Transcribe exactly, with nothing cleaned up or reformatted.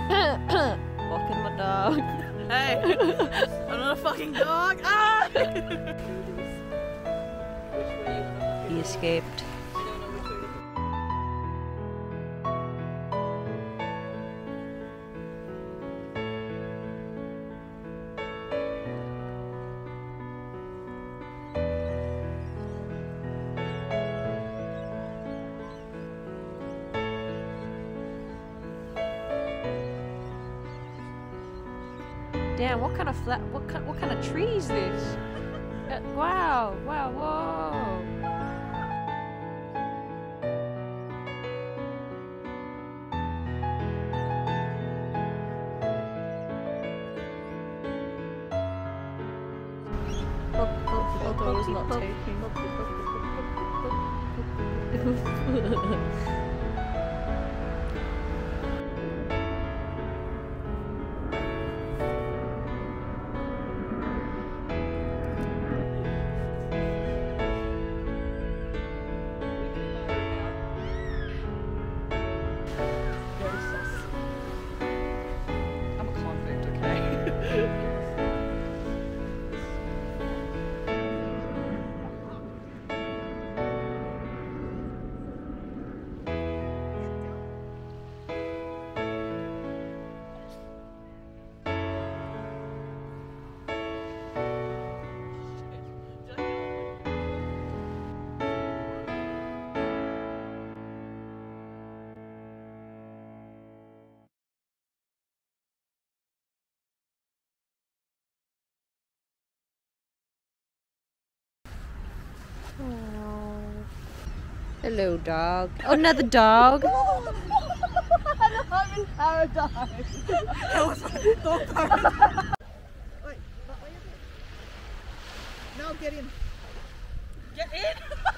Walking my dog. Hey, I'm not a fucking dog. Ah! He escaped. Damn, what kind of flat, what kind, what kind of tree is this? Uh, wow, wow, whoa. Photo's not taking. Hello, dog. Oh, another dog. I'm in paradise. Wait, now get in. Get in?